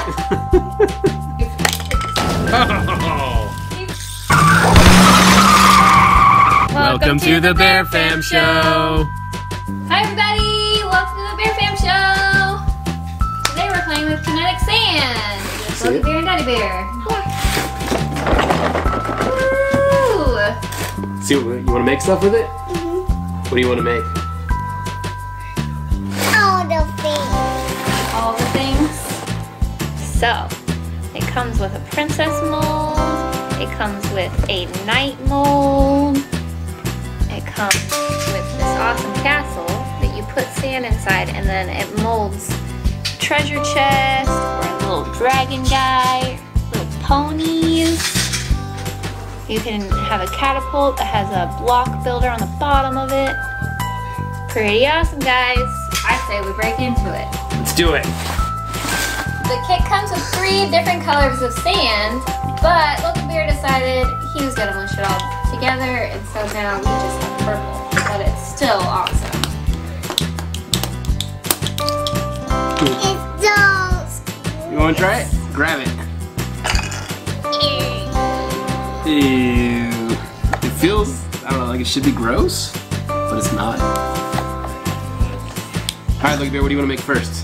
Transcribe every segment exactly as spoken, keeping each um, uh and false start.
Welcome to the BearFamShow! Hi everybody! Welcome to the BearFamShow! Today we're playing with Kinetic Sand with LogBear and DaddyBear. Woo! See, you want to make stuff with it? Mm-hmm. What do you want to make? All the things. All the things. So, it comes with a princess mold. It comes with a knight mold. It comes with this awesome castle that you put sand inside and then it molds treasure chest or a little dragon guy, little ponies. You can have a catapult that has a block builder on the bottom of it. Pretty awesome, guys. I say we break into it. Let's do it. The kit comes with three different colors of sand, but LogiBear decided he was gonna mush it all together, and so now we just have purple, but it's still awesome. It's those. You want to try it? Grab it. Ew. It feels, I don't know, like it should be gross, but it's not. Alright, LogiBear, what do you want to make first?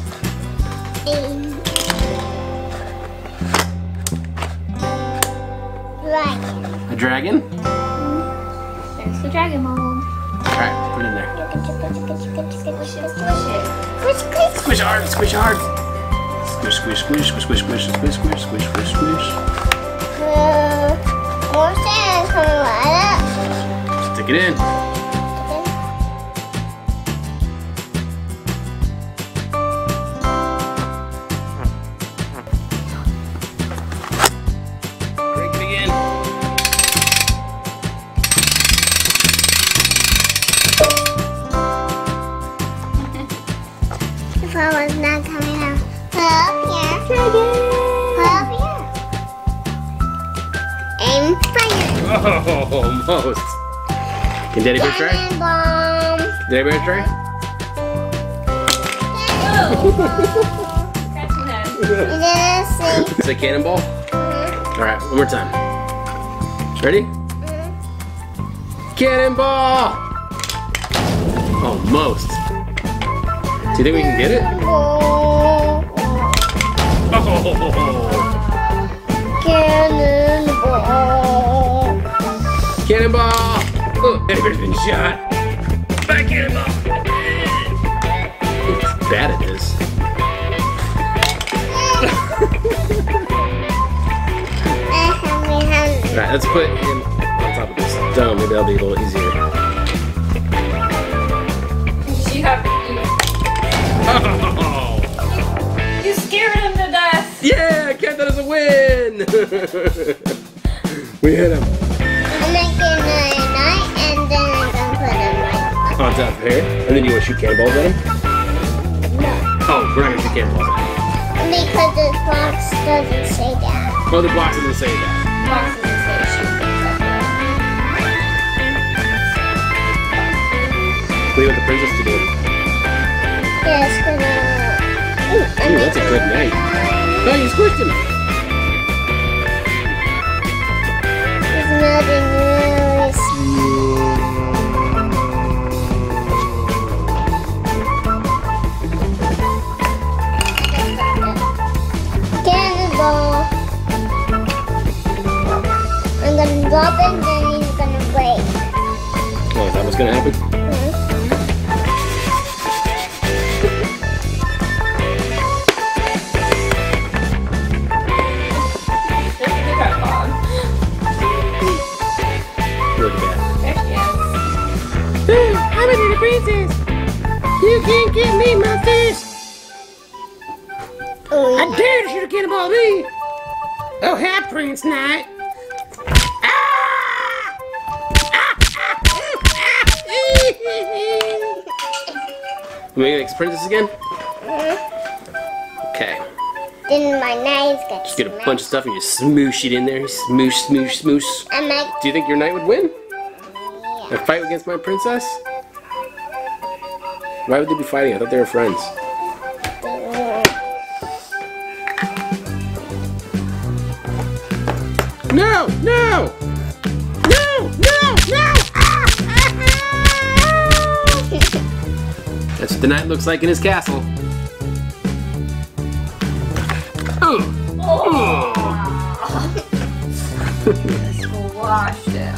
Dragon. A dragon? There's the dragon mold. Alright, put it in there. Squish it, squish it. Squish, squish. Squish hard, squish hard. Squish, squish, squish, squish, squish, squish, squish, squish, squish, squish, squish. Uh, more sand coming right up. Stick it in. Break it again. The flower's not coming out. Put up here. Dragon. Put up here. Aim fire. Oh, almost. Can DaddyBear try? Cannon bomb. DaddyBear try? Scratch your head. You didn't see. Is it cannonball? Mm-hmm. Alright, one more time. Ready? Mm-hmm. Cannonball! Almost. Do you think we can get it? Oh. Oh! Cannonball. Cannonball! Oh, DaddyBear's been shot. Back cannonball! He's bad at this. Alright, let's put him on top of this dome. Maybe that'll be a little easier. You have you, Oh! you scared him to death. Yeah! I count that as a win! We hit him. I'm making a knight and then I'm gonna put him right On top of here. And then you want to shoot cannonballs at him? No. Oh, we're not going to shoot cannonballs at him. Because the box doesn't say that. Oh, the box doesn't say that. Box doesn't say shoot things like that. What do you want the princess to do? Yes, gonna. Ooh, Ooh, that's a good night. Oh, you squished him! There's nothing really Cannonball. I'm gonna drop it and then he's gonna break. Oh, is that what's going to happen? Really bad. There she is. I'm a little princess. You can't get me, my fish. Oh, I dare to shoot a cannonball at me. Oh, hi, Prince Knight. Ah! Ah! Am I gonna make princess again? Okay. Then my knives get Just get a bunch of stuff and you smoosh it in there. Smoosh, smoosh, smoosh. I make. Do you think your knight would win? Yeah. A fight against my princess? Why would they be fighting? I thought they were friends. No! No! No! No! No! Ah! That's what the knight looks like in his castle. Oh! Oh! Squashed him.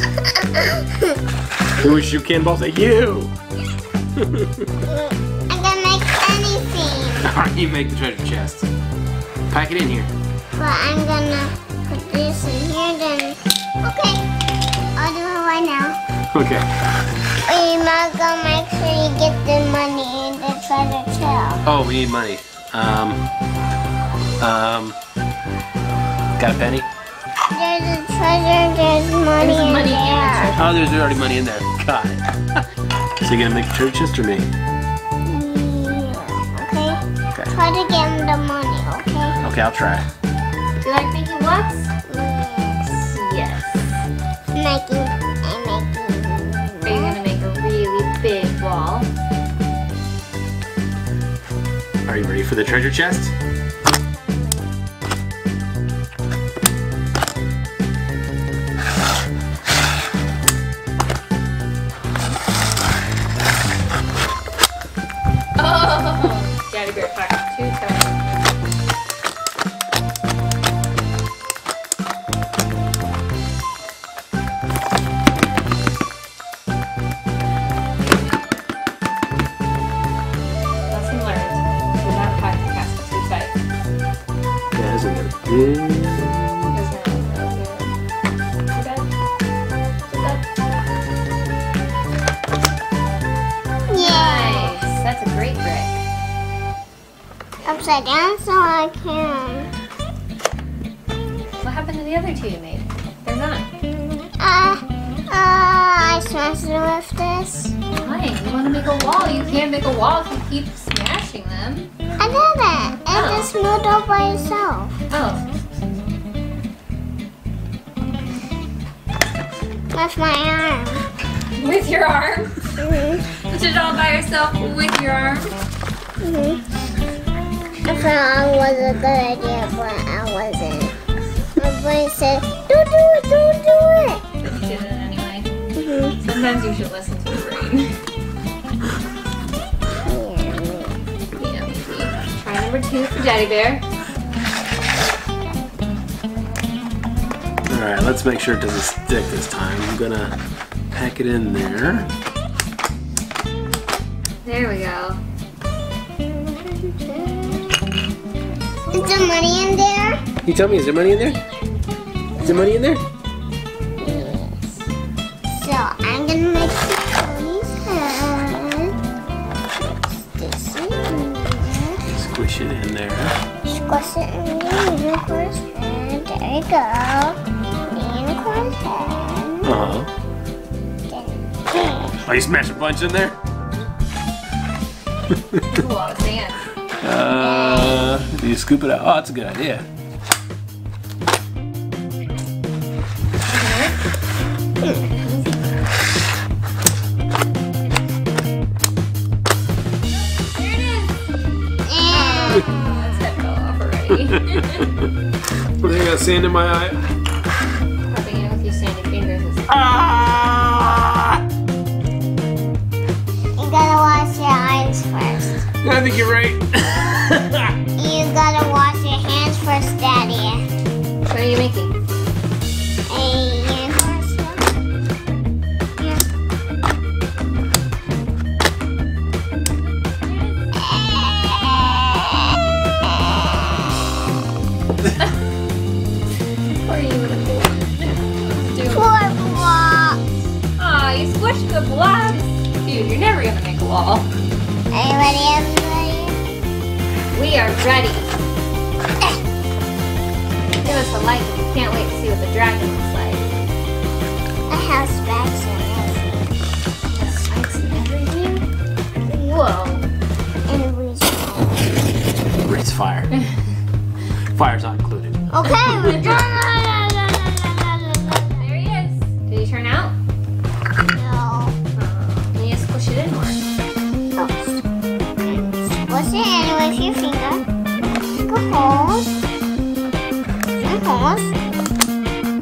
Who is you cannonballs at you? I'm gonna make anything. Alright, you make the treasure chest. Pack it in here. But I'm gonna put this in here then. Okay. I'll do it right now. Okay. We're not gonna make sure you get the money in the treasure chest. Oh, we need money. Um. Um. Got a penny? There's a treasure, there's money, There's in money in the there. treasure. Oh, there's already money in there. Got it. So you gonna make the treasure chest or me? Yeah, okay? Okay. Try to get him the money, okay? Okay, I'll try. Do you like making blocks? Yes. Yes. Making, I'm making. Are you gonna make a really big wall? Are you ready for the treasure chest? Oh! Daddy Bear packed two times. Lesson learned. Do not pack the castle too tight. Yeah, isn't it? Yeah. Because now it's really good. Too bad. Too bad. Yeah. Nice. That's a great brick. Upside down so I can. What happened to the other two you made? They're gone. Uh, uh, I smashed it with this. Why? You want to make a wall. You can't make a wall if you keep smashing them. I did it. It Oh. just moved up by itself. Oh. With my arm. With your arm? Mm-hmm. Put it all by yourself with your arm? Mm-hmm. I thought it was a good idea, but I wasn't. My brain said, do do it, do do it. But you did it anyway. Mm-hmm. Sometimes you should listen to your brain. Yeah, maybe. Try number two for Daddy Bear. Alright, let's make sure it doesn't stick this time. I'm gonna pack it in there. There we go. Is there money in there? You tell me, is there money in there? Is there money in there? Yes. So I'm gonna make the pony's head. This in there. Squish it in there. Squish it in the unicorn's head. There you go. The unicorn's head. Uh-huh. Then Oh, you smashed a bunch in there? Ooh, all the sand. Uh, do you scoop it out? Oh, that's a good idea. There it is! and Oh, that's head fell off already. I got sand in my eye. Rubbing it with your sandy fingers is Ah! you gotta wash your eyes first. I think you're right. You gotta wash your hands first, Daddy. What are you making? A unicorn's head. Here. Or you would have do. Four blocks. Aw, you squished the blocks. Dude, you're never gonna make a wall. Are you ready, everybody? We are ready. Give us a like. We can't wait to see what the dragon looks like. I have spikes and everything. Has spikes and everything? Whoa. And a reason. Breathes fire. Fire's not included. Okay, we're done. There he is. Did he turn out? No. You need to squish it in more. Squish it in with your finger. Make a holes. Some holes.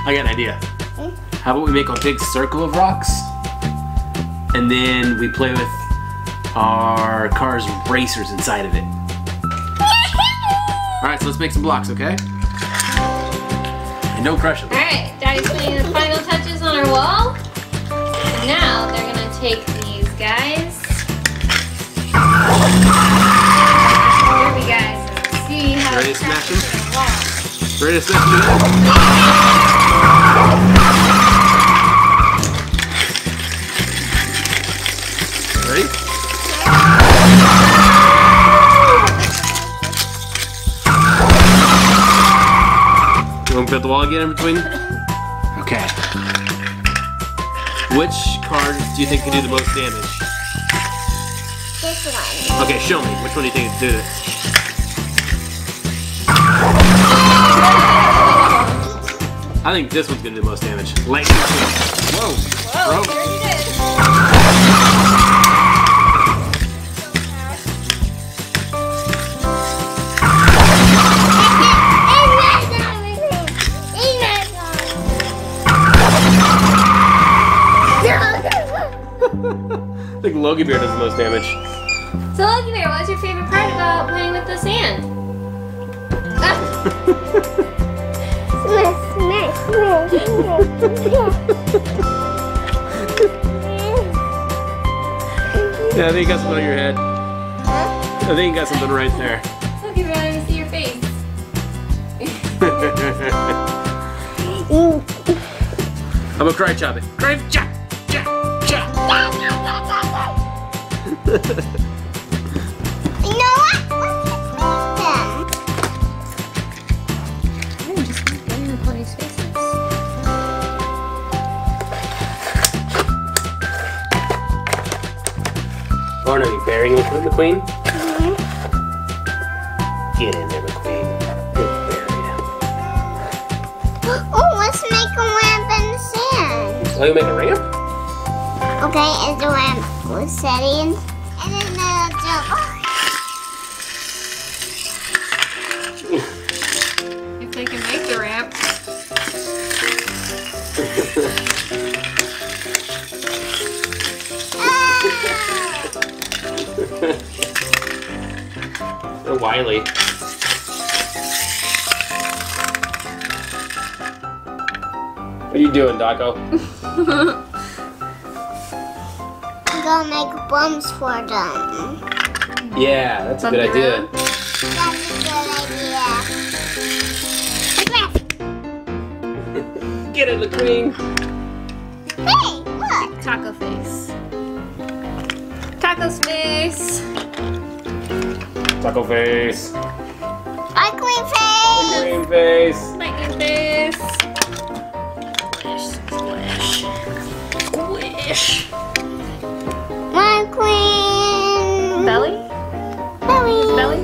I got an idea. How about we make a big circle of rocks, and then we play with our car's racers inside of it. All right, so let's make some blocks, okay? And don't crush them. All right, Daddy's putting the final touches on our wall. And now they're gonna take these guys. Here we guys. See how Ready to it's smash attached them? to the wall. Ready to smash them? Ready? You want to put the wall again in between? Okay. Which card do you think can do the most damage? This one. Okay, show me. Which one do you think can do this? I think this one's gonna do the most damage. Lightning. Whoa. Whoa, Bro. you already did. I think LogiBear does the most damage. So LogiBear, what's your favorite part about playing with the sand? Smash, smash, smash, Yeah, I think you got something on your head. Huh? I think you got something right there. LogiBear, I want to see your face. I'm gonna cry chop it. Cry chop, chop, chop. You know what? Them. I'm just getting the pony's faces. Oh no, you burying the McQueen? Mm-hmm. Get in there, McQueen. You're buried. Oh, let's make a ramp in the sand. Oh, you make a ramp? Okay, is the ramp with settings? And then they'll jump. If they can make the ramp. They're wily. What are you doing, Daco? I'm gonna make bumps for them. Yeah, that's a good Bump idea. around. That's a good idea. Get it, McQueen. Hey, look. Taco face. Taco face. Taco face. Ugly face. Green face. Lightning face. Squish, squish. Squish. My queen. Belly? Belly. Belly?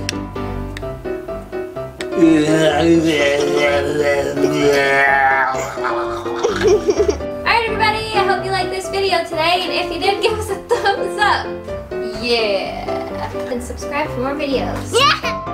Alright everybody, I hope you liked this video today, and if you did, give us a thumbs up. Yeah. And subscribe for more videos. Yeah.